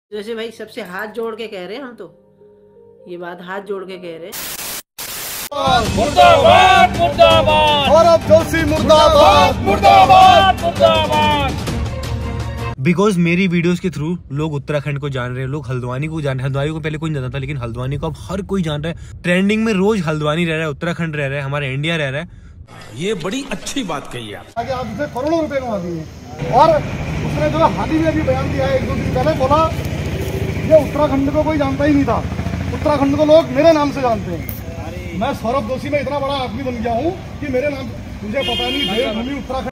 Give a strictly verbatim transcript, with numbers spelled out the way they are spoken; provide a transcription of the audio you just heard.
जैसे भाई सबसे हाथ जोड़ के कह रहे हैं, हम तो ये बात हाथ जोड़ के कह रहे हैं। मुर्दाबाद मुर्दाबाद सौरभ जोशी मुर्दाबाद मुर्दाबाद मुर्दाबाद। बिकॉज मेरी वीडियोस के थ्रू लोग उत्तराखंड को जान रहे हैं, लोग हल्द्वानी को जान रहे हैं। हल्द्वानी को पहले कोई नहीं जानता था, लेकिन हल्द्वानी को अब हर कोई जान रहा है। ट्रेंडिंग में रोज हल्द्वानी रह रहा है, उत्तराखंड रह रहा है, हमारा इंडिया रह रहा है। ये बड़ी अच्छी बात कही आप। आगे आप उसे करोड़ों रुपए कमा दिए और उसने जो हाल ही में अभी बयान दिया है, एक दो दिन पहले बोला ये उत्तराखंड को कोई जानता ही नहीं था, उत्तराखंड को लोग मेरे नाम से जानते हैं। मैं सौरभ जोशी में इतना बड़ा आदमी बन गया हूँ कि मेरे नाम मुझे पता नहीं, देवभूमि उत्तराखंड।